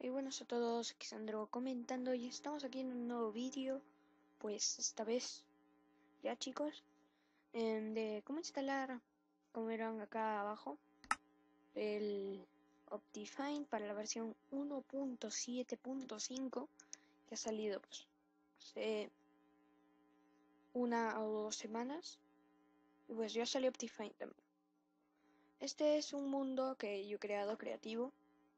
Y buenas a todos, aquí Sandro comentando y estamos aquí en un nuevo vídeo, pues esta vez ya chicos, de cómo instalar, como verán acá abajo, el Optifine para la versión 1.7.5 que ha salido pues hace una o 2 semanas y pues ya salió Optifine también. Este es un mundo que yo he creado creativo,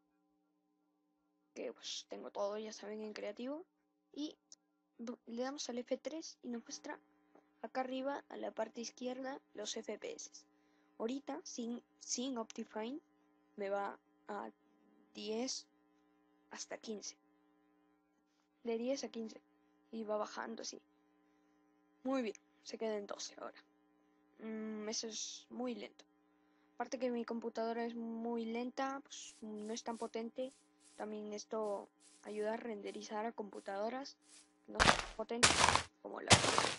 que pues tengo todo, ya saben, en creativo, y le damos al F3 y nos muestra acá arriba a la parte izquierda los FPS. Ahorita sin Optifine me va a 10 hasta 15. De 10 a 15. Y va bajando así. Muy bien, se queda en 12 ahora. Eso es muy lento. Aparte que mi computadora es muy lenta, pues no es tan potente. También esto ayuda a renderizar a computadoras no son potentes como la.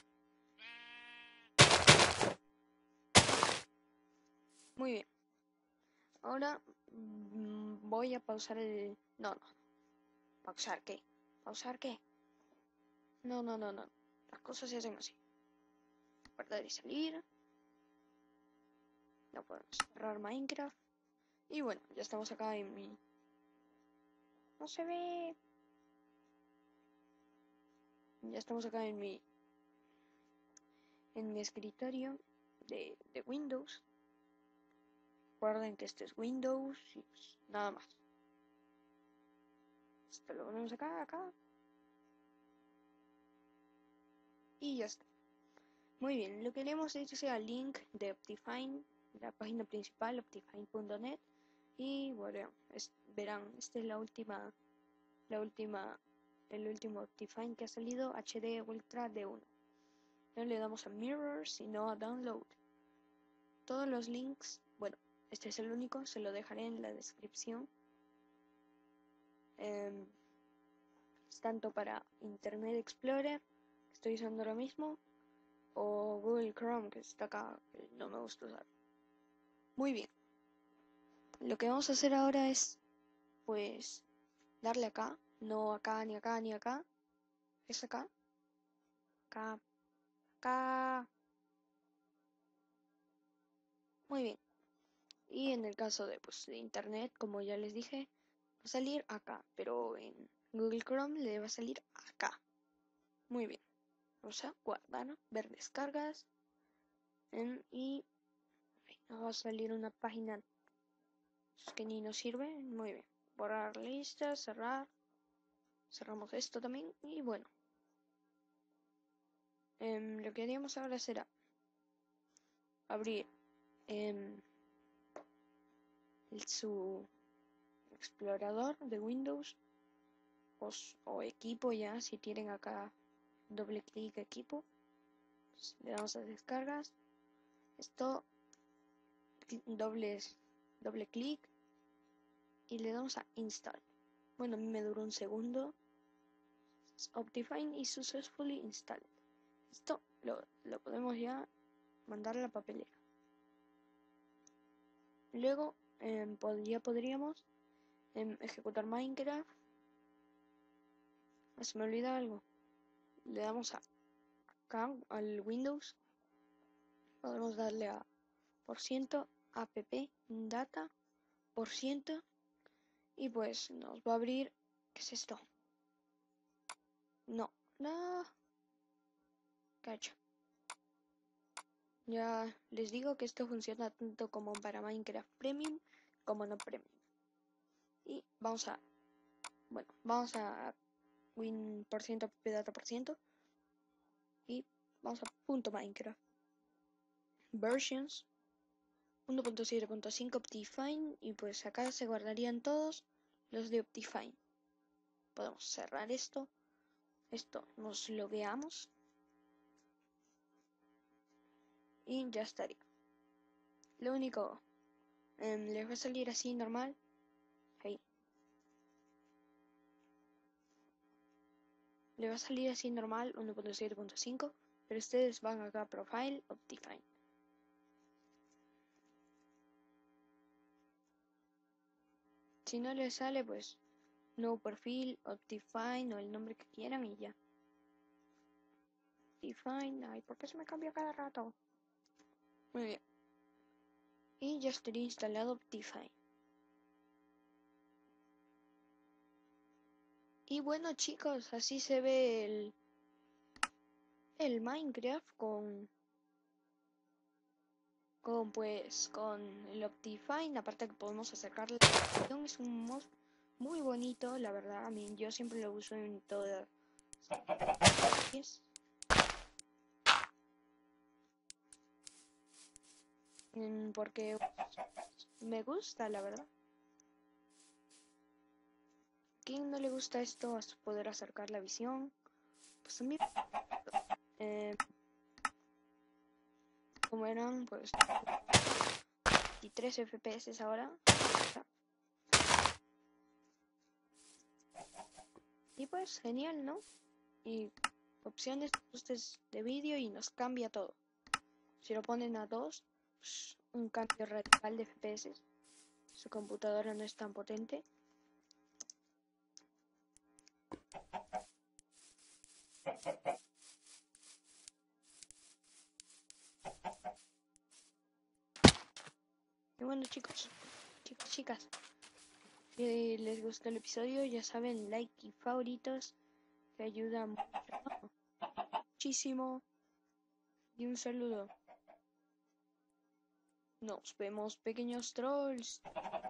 Muy bien. Ahora voy a pausar el. No. ¿Pausar qué? ¿Pausar qué? No. Las cosas se hacen así. Guardar y salir. No podemos cerrar Minecraft. Y bueno, ya estamos acá en mi. No se ve. Ya estamos acá en mi. En mi escritorio de Windows. Recuerden que este es Windows y pues nada más. Esto lo ponemos acá. Y ya está. Muy bien, lo que haremos es que sea el link de Optifine, la página principal, optifine.net. Y bueno, verán, esta es el último Optifine que ha salido, HD Ultra D1. No le damos a Mirror, sino a Download. Todos los links, bueno, este es el único, se lo dejaré en la descripción. Tanto para Internet Explorer, que estoy usando ahora mismo, o Google Chrome, que está acá, que no me gusta usar. Muy bien. Lo que vamos a hacer ahora es, pues, darle acá, no acá, ni acá, ni acá. Es acá. Acá. Muy bien. Y en el caso de, pues, de internet, como ya les dije, va a salir acá, pero en Google Chrome le va a salir acá. Muy bien. Vamos a guardar, ver descargas. Y nos va a salir una página que ni nos sirve. Muy bien. Borrar listas, cerrar. Cerramos esto también. Y bueno. Lo que haríamos ahora será abrir su explorador de Windows o equipo, ya si tienen acá doble clic equipo, pues le damos a descargas, esto doble clic y le damos a install. Bueno, a mí me duró un segundo. Optifine is successfully installed. Esto lo podemos ya mandar a la papelera. Luego ya podríamos ejecutar Minecraft. Se me olvida algo. Le damos acá al Windows. Podemos darle a %, app, data, %, y pues nos va a abrir. ¿Qué es esto? No. Cacho. Ya les digo que esto funciona tanto como para Minecraft Premium como no Premium. Y vamos a win %, app, data %, y vamos a .minecraft versions 1.7.5 Optifine, y pues acá se guardarían todos los de Optifine. Podemos cerrar esto nos logueamos y ya estaría. Lo único, les va a salir así normal. Ahí. Le va a salir así normal 1.7.5, pero ustedes van acá a Profile, Optifine. Si no les sale, pues nuevo perfil, Optifine o el nombre que quieran y ya. Optifine, ay, ¿por qué se me cambia cada rato? Muy bien. Y ya estaría instalado Optifine. Y bueno chicos, así se ve el Minecraft con el Optifine. Aparte que podemos acercar la visión, es un mod muy bonito, la verdad. A mí yo siempre lo uso en todas porque me gusta, la verdad. ¿Quién no le gusta esto? A poder acercar la visión. Pues a mí, como eran, pues 23 FPS ahora. Y pues genial, ¿no? Y opciones, ajustes de vídeo y nos cambia todo. Si lo ponen a 2, pues, un cambio radical de FPS. Su computadora no es tan potente. Y bueno chicos, chicas, si les gustó el episodio, ya saben, like y favoritos, que ayudan muchísimo. Y un saludo. Nos vemos, pequeños trolls.